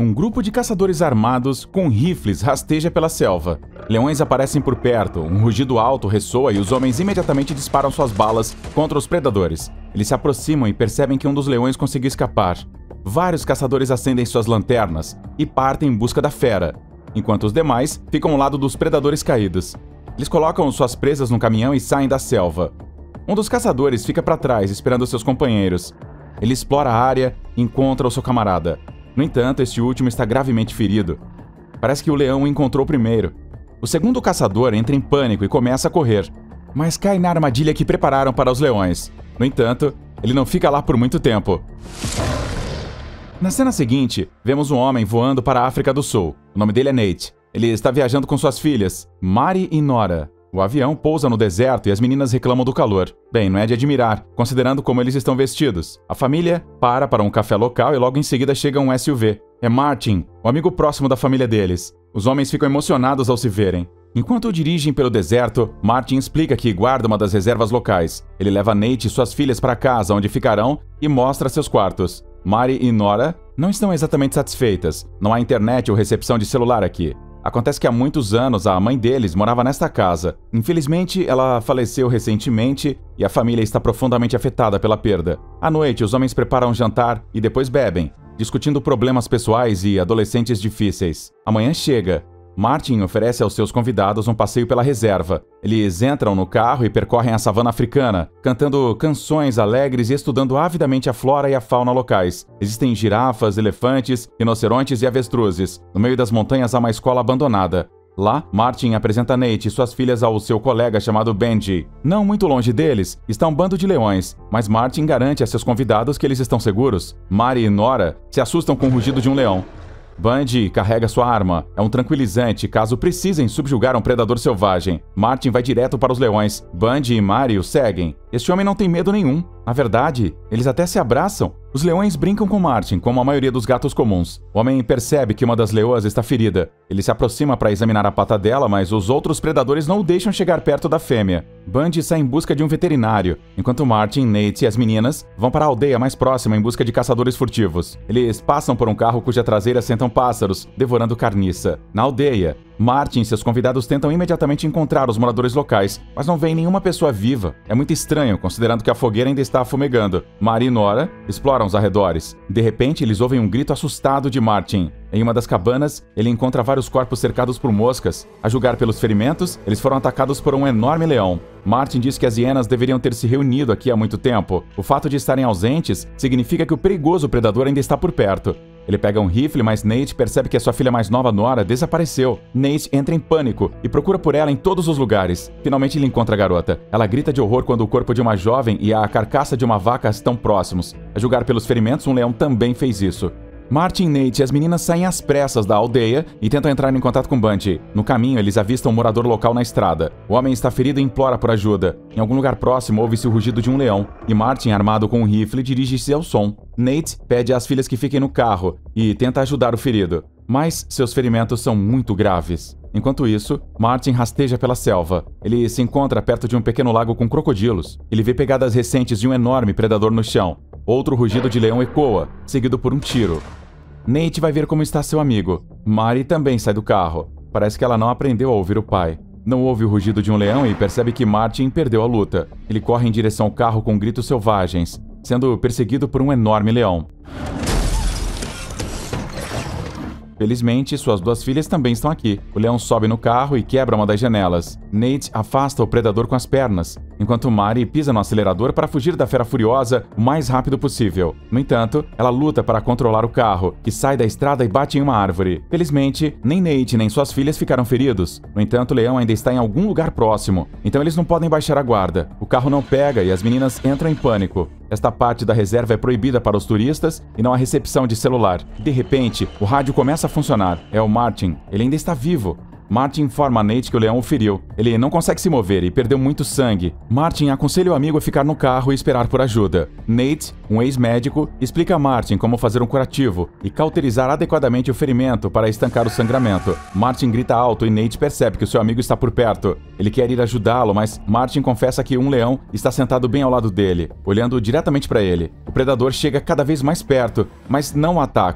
Um grupo de caçadores armados com rifles rasteja pela selva. Leões aparecem por perto, um rugido alto ressoa e os homens imediatamente disparam suas balas contra os predadores. Eles se aproximam e percebem que um dos leões conseguiu escapar. Vários caçadores acendem suas lanternas e partem em busca da fera, enquanto os demais ficam ao lado dos predadores caídos. Eles colocam suas presas no caminhão e saem da selva. Um dos caçadores fica para trás, esperando seus companheiros. Ele explora a área e encontra o seu camarada. No entanto, este último está gravemente ferido. Parece que o leão o encontrou primeiro. O segundo caçador entra em pânico e começa a correr, mas cai na armadilha que prepararam para os leões. No entanto, ele não fica lá por muito tempo. Na cena seguinte, vemos um homem voando para a África do Sul. O nome dele é Nate. Ele está viajando com suas filhas, Mari e Nora. O avião pousa no deserto e as meninas reclamam do calor. Bem, não é de admirar, considerando como eles estão vestidos. A família para um café local e logo em seguida chega um SUV. É Martin, o amigo próximo da família deles. Os homens ficam emocionados ao se verem. Enquanto dirigem pelo deserto, Martin explica que guarda uma das reservas locais. Ele leva Nate e suas filhas para casa, onde ficarão, e mostra seus quartos. Mari e Nora não estão exatamente satisfeitas. Não há internet ou recepção de celular aqui. Acontece que há muitos anos a mãe deles morava nesta casa. Infelizmente, ela faleceu recentemente e a família está profundamente afetada pela perda. À noite, os homens preparam um jantar e depois bebem, discutindo problemas pessoais e adolescentes difíceis. Amanhã chega. Martin oferece aos seus convidados um passeio pela reserva. Eles entram no carro e percorrem a savana africana, cantando canções alegres e estudando avidamente a flora e a fauna locais. Existem girafas, elefantes, rinocerontes e avestruzes. No meio das montanhas há uma escola abandonada. Lá, Martin apresenta Nate e suas filhas ao seu colega chamado Benji. Não muito longe deles está um bando de leões, mas Martin garante a seus convidados que eles estão seguros. Mari e Nora se assustam com o rugido de um leão. Bundy carrega sua arma. É um tranquilizante caso precisem subjugar um predador selvagem. Martin vai direto para os leões. Bundy e Mari o seguem. Este homem não tem medo nenhum. Na verdade, eles até se abraçam. Os leões brincam com Martin, como a maioria dos gatos comuns. O homem percebe que uma das leoas está ferida. Ele se aproxima para examinar a pata dela, mas os outros predadores não o deixam chegar perto da fêmea. Bundy sai em busca de um veterinário, enquanto Martin, Nate e as meninas vão para a aldeia mais próxima em busca de caçadores furtivos. Eles passam por um carro cuja traseira sentam pássaros, devorando carniça. Na aldeia, Martin e seus convidados tentam imediatamente encontrar os moradores locais, mas não veem nenhuma pessoa viva. É muito estranho, considerando que a fogueira ainda está fumegando. Mari e Nora exploram os arredores. De repente, eles ouvem um grito assustado de Martin. Em uma das cabanas, ele encontra vários corpos cercados por moscas. A julgar pelos ferimentos, eles foram atacados por um enorme leão. Martin diz que as hienas deveriam ter se reunido aqui há muito tempo. O fato de estarem ausentes significa que o perigoso predador ainda está por perto. Ele pega um rifle, mas Nate percebe que a sua filha mais nova, Nora, desapareceu. Nate entra em pânico e procura por ela em todos os lugares. Finalmente ele encontra a garota. Ela grita de horror quando o corpo de uma jovem e a carcaça de uma vaca estão próximos. A julgar pelos ferimentos, um leão também fez isso. Martin, Nate e as meninas saem às pressas da aldeia e tentam entrar em contato com Bundy. No caminho, eles avistam um morador local na estrada. O homem está ferido e implora por ajuda. Em algum lugar próximo, ouve-se o rugido de um leão, e Martin, armado com um rifle, dirige-se ao som. Nate pede às filhas que fiquem no carro e tenta ajudar o ferido, mas seus ferimentos são muito graves. Enquanto isso, Martin rasteja pela selva. Ele se encontra perto de um pequeno lago com crocodilos. Ele vê pegadas recentes de um enorme predador no chão. Outro rugido de leão ecoa, seguido por um tiro. Nate vai ver como está seu amigo. Mari também sai do carro. Parece que ela não aprendeu a ouvir o pai. Não ouve o rugido de um leão e percebe que Martin perdeu a luta. Ele corre em direção ao carro com gritos selvagens, sendo perseguido por um enorme leão. Felizmente, suas duas filhas também estão aqui. O leão sobe no carro e quebra uma das janelas. Nate afasta o predador com as pernas, enquanto Mari pisa no acelerador para fugir da fera furiosa o mais rápido possível. No entanto, ela luta para controlar o carro, que sai da estrada e bate em uma árvore. Felizmente, nem Nate nem suas filhas ficaram feridos. No entanto, o leão ainda está em algum lugar próximo, então eles não podem baixar a guarda. O carro não pega e as meninas entram em pânico. Esta parte da reserva é proibida para os turistas e não há recepção de celular. De repente, o rádio começa a funcionar. É o Martin. Ele ainda está vivo. Martin informa a Nate que o leão o feriu. Ele não consegue se mover e perdeu muito sangue. Martin aconselha o amigo a ficar no carro e esperar por ajuda. Nate, um ex-médico, explica a Martin como fazer um curativo e cauterizar adequadamente o ferimento para estancar o sangramento. Martin grita alto e Nate percebe que o seu amigo está por perto. Ele quer ir ajudá-lo, mas Martin confessa que um leão está sentado bem ao lado dele, olhando diretamente para ele. O predador chega cada vez mais perto, mas não o ataca.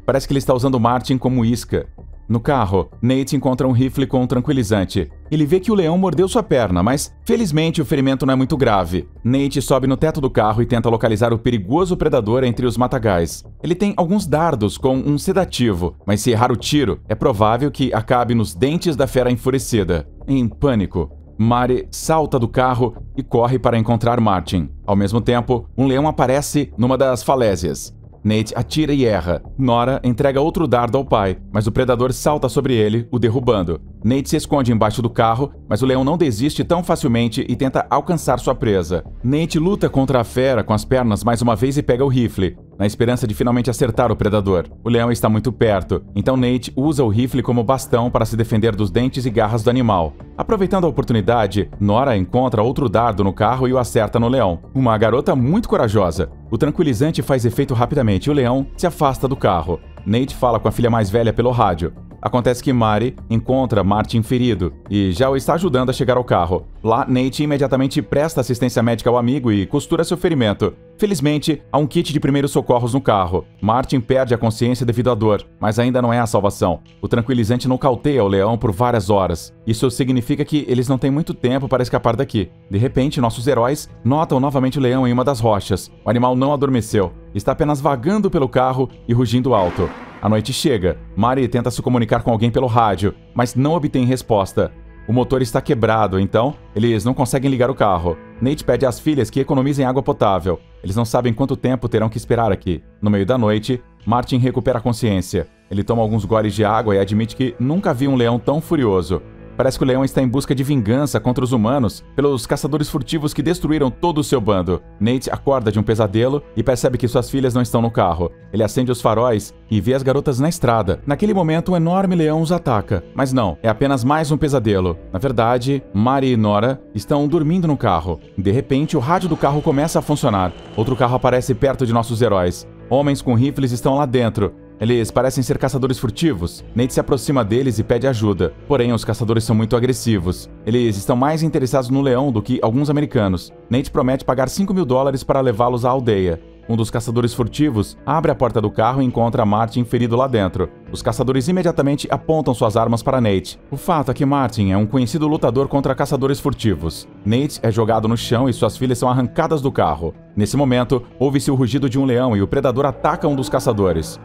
Parece que ele está usando Martin como isca. No carro, Nate encontra um rifle com um tranquilizante. Ele vê que o leão mordeu sua perna, mas felizmente o ferimento não é muito grave. Nate sobe no teto do carro e tenta localizar o perigoso predador entre os matagais. Ele tem alguns dardos com um sedativo, mas se errar o tiro, é provável que acabe nos dentes da fera enfurecida. Em pânico, Mari salta do carro e corre para encontrar Martin. Ao mesmo tempo, um leão aparece numa das falésias. Nate atira e erra. Nora entrega outro dardo ao pai, mas o predador salta sobre ele, o derrubando. Nate se esconde embaixo do carro, mas o leão não desiste tão facilmente e tenta alcançar sua presa. Nate luta contra a fera com as pernas mais uma vez e pega o rifle, na esperança de finalmente acertar o predador. O leão está muito perto, então Nate usa o rifle como bastão para se defender dos dentes e garras do animal. Aproveitando a oportunidade, Nora encontra outro dardo no carro e o acerta no leão. Uma garota muito corajosa. O tranquilizante faz efeito rapidamente e o leão se afasta do carro. Nate fala com a filha mais velha pelo rádio. Acontece que Mari encontra Martin ferido e já o está ajudando a chegar ao carro. Lá, Nate imediatamente presta assistência médica ao amigo e costura seu ferimento. Felizmente, há um kit de primeiros socorros no carro. Martin perde a consciência devido à dor, mas ainda não é a salvação. O tranquilizante nocauteia o leão por várias horas. Isso significa que eles não têm muito tempo para escapar daqui. De repente, nossos heróis notam novamente o leão em uma das rochas. O animal não adormeceu. Está apenas vagando pelo carro e rugindo alto. A noite chega. Mari tenta se comunicar com alguém pelo rádio, mas não obtém resposta. O motor está quebrado, então eles não conseguem ligar o carro. Nate pede às filhas que economizem água potável. Eles não sabem quanto tempo terão que esperar aqui. No meio da noite, Martin recupera a consciência. Ele toma alguns goles de água e admite que nunca viu um leão tão furioso. Parece que o leão está em busca de vingança contra os humanos pelos caçadores furtivos que destruíram todo o seu bando. Nate acorda de um pesadelo e percebe que suas filhas não estão no carro. Ele acende os faróis e vê as garotas na estrada. Naquele momento, um enorme leão os ataca. Mas não, é apenas mais um pesadelo. Na verdade, Mari e Nora estão dormindo no carro. De repente, o rádio do carro começa a funcionar. Outro carro aparece perto de nossos heróis. Homens com rifles estão lá dentro. Eles parecem ser caçadores furtivos. Nate se aproxima deles e pede ajuda. Porém, os caçadores são muito agressivos. Eles estão mais interessados no leão do que alguns americanos. Nate promete pagar $5.000 para levá-los à aldeia. Um dos caçadores furtivos abre a porta do carro e encontra Martin ferido lá dentro. Os caçadores imediatamente apontam suas armas para Nate. O fato é que Martin é um conhecido lutador contra caçadores furtivos. Nate é jogado no chão e suas filhas são arrancadas do carro. Nesse momento, ouve-se o rugido de um leão e o predador ataca um dos caçadores.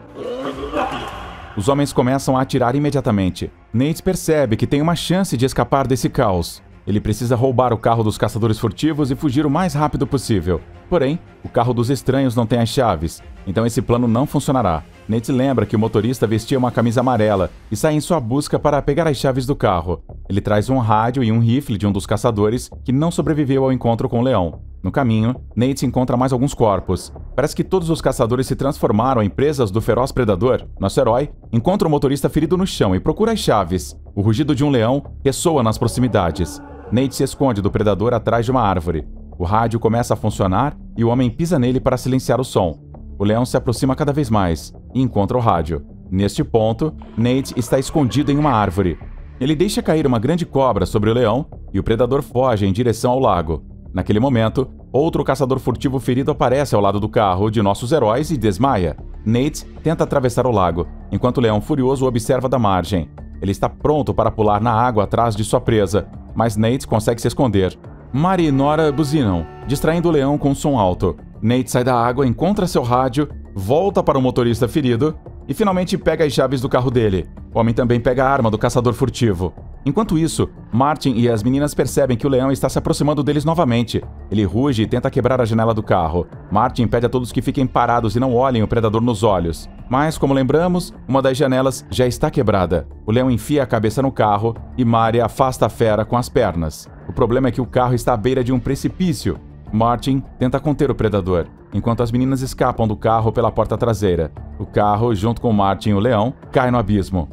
Os homens começam a atirar imediatamente. Nate percebe que tem uma chance de escapar desse caos. Ele precisa roubar o carro dos caçadores furtivos e fugir o mais rápido possível. Porém, o carro dos estranhos não tem as chaves, então esse plano não funcionará. Nate lembra que o motorista vestia uma camisa amarela e sai em sua busca para pegar as chaves do carro. Ele traz um rádio e um rifle de um dos caçadores que não sobreviveu ao encontro com o leão. No caminho, Nate encontra mais alguns corpos. Parece que todos os caçadores se transformaram em presas do feroz predador. Nosso herói encontra o motorista ferido no chão e procura as chaves. O rugido de um leão ressoa nas proximidades. Nate se esconde do predador atrás de uma árvore. O rádio começa a funcionar e o homem pisa nele para silenciar o som. O leão se aproxima cada vez mais e encontra o rádio. Neste ponto, Nate está escondido em uma árvore. Ele deixa cair uma grande cobra sobre o leão e o predador foge em direção ao lago. Naquele momento, outro caçador furtivo ferido aparece ao lado do carro de nossos heróis e desmaia. Nate tenta atravessar o lago, enquanto o leão furioso o observa da margem. Ele está pronto para pular na água atrás de sua presa, mas Nate consegue se esconder. Mari e Nora buzinam, distraindo o leão com um som alto. Nate sai da água, encontra seu rádio, volta para o motorista ferido e finalmente pega as chaves do carro dele. O homem também pega a arma do caçador furtivo. Enquanto isso, Martin e as meninas percebem que o leão está se aproximando deles novamente. Ele ruge e tenta quebrar a janela do carro. Martin pede a todos que fiquem parados e não olhem o predador nos olhos. Mas, como lembramos, uma das janelas já está quebrada. O leão enfia a cabeça no carro e Mari afasta a fera com as pernas. O problema é que o carro está à beira de um precipício. Martin tenta conter o predador, enquanto as meninas escapam do carro pela porta traseira. O carro, junto com Martin e o leão, cai no abismo.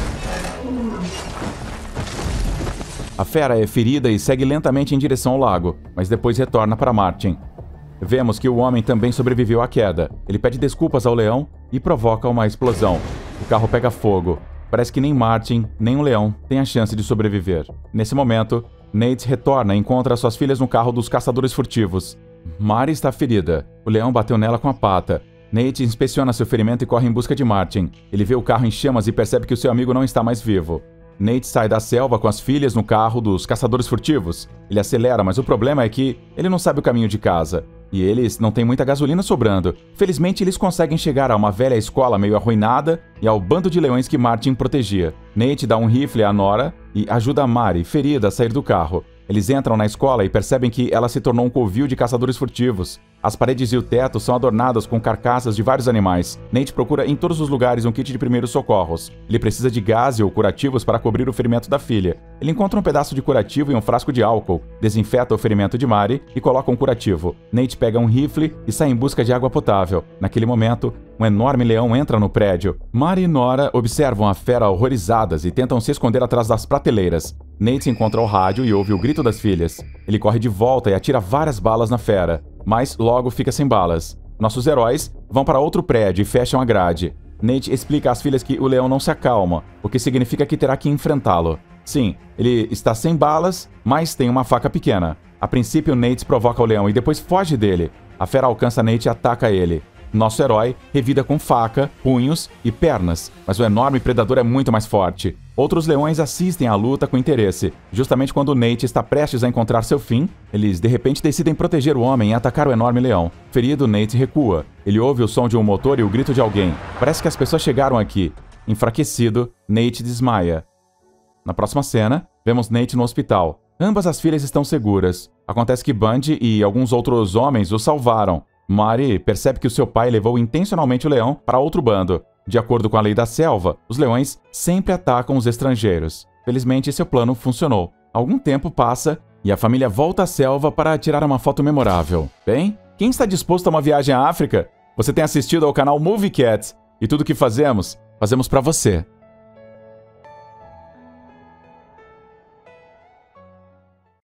A fera é ferida e segue lentamente em direção ao lago, mas depois retorna para Martin. Vemos que o homem também sobreviveu à queda. Ele pede desculpas ao leão e provoca uma explosão. O carro pega fogo. Parece que nem Martin, nem o leão têm a chance de sobreviver. Nesse momento, Nate retorna e encontra suas filhas no carro dos caçadores furtivos. Mari está ferida. O leão bateu nela com a pata. Nate inspeciona seu ferimento e corre em busca de Martin. Ele vê o carro em chamas e percebe que o seu amigo não está mais vivo. Nate sai da selva com as filhas no carro dos caçadores furtivos. Ele acelera, mas o problema é que ele não sabe o caminho de casa. E eles não têm muita gasolina sobrando. Felizmente, eles conseguem chegar a uma velha escola meio arruinada e ao bando de leões que Martin protegia. Nate dá um rifle a Nora e ajuda a Mari, ferida, a sair do carro. Eles entram na escola e percebem que ela se tornou um covil de caçadores furtivos. As paredes e o teto são adornadas com carcaças de vários animais. Nate procura em todos os lugares um kit de primeiros socorros. Ele precisa de gás ou curativos para cobrir o ferimento da filha. Ele encontra um pedaço de curativo e um frasco de álcool, desinfeta o ferimento de Mari e coloca um curativo. Nate pega um rifle e sai em busca de água potável. Naquele momento, um enorme leão entra no prédio. Mari e Nora observam a fera horrorizadas e tentam se esconder atrás das prateleiras. Nate encontra o rádio e ouve o grito das filhas. Ele corre de volta e atira várias balas na fera, mas logo fica sem balas. Nossos heróis vão para outro prédio e fecham a grade. Nate explica às filhas que o leão não se acalma, o que significa que terá que enfrentá-lo. Sim, ele está sem balas, mas tem uma faca pequena. A princípio, Nate provoca o leão e depois foge dele. A fera alcança Nate e ataca ele. Nosso herói revida com faca, punhos e pernas, mas o enorme predador é muito mais forte. Outros leões assistem à luta com interesse. Justamente quando Nate está prestes a encontrar seu fim, eles de repente decidem proteger o homem e atacar o enorme leão. Ferido, Nate recua. Ele ouve o som de um motor e o grito de alguém. Parece que as pessoas chegaram aqui. Enfraquecido, Nate desmaia. Na próxima cena, vemos Nate no hospital. Ambas as filhas estão seguras. Acontece que Bundy e alguns outros homens o salvaram. Mari percebe que o seu pai levou intencionalmente o leão para outro bando. De acordo com a lei da selva, os leões sempre atacam os estrangeiros. Felizmente, seu plano funcionou. Algum tempo passa e a família volta à selva para tirar uma foto memorável. Bem, quem está disposto a uma viagem à África? Você tem assistido ao canal Movie Cat e tudo que fazemos, fazemos para você.